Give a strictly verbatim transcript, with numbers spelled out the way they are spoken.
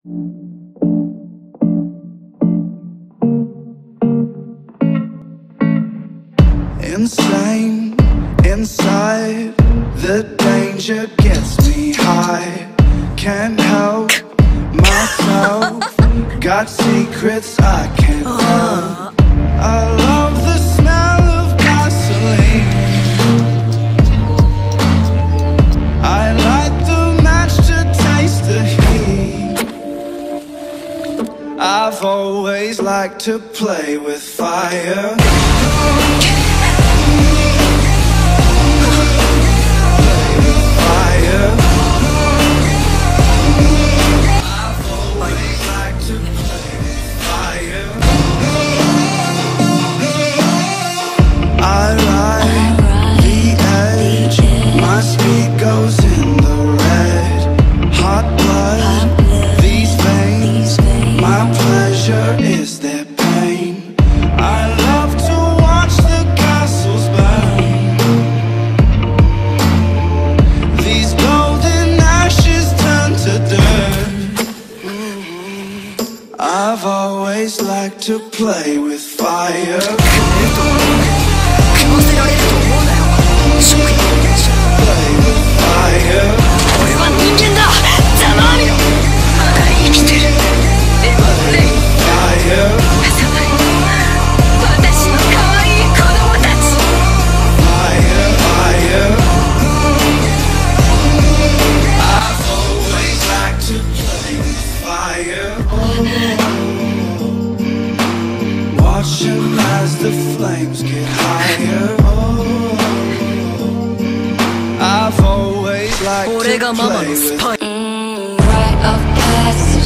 Insane, inside, the danger gets me high. Can't help myself, got secrets I can't tell. I love the smell of gasoline, I light the match to taste the heat. I've always liked to play with fire. Goes in the red, hot blood, these veins, my pleasure is their pain. I love to watch the castles burn, these golden ashes turn to dirt. I've always liked to play with fire. Watching as the flames get higher. I've always liked to play with mm, rite of passage.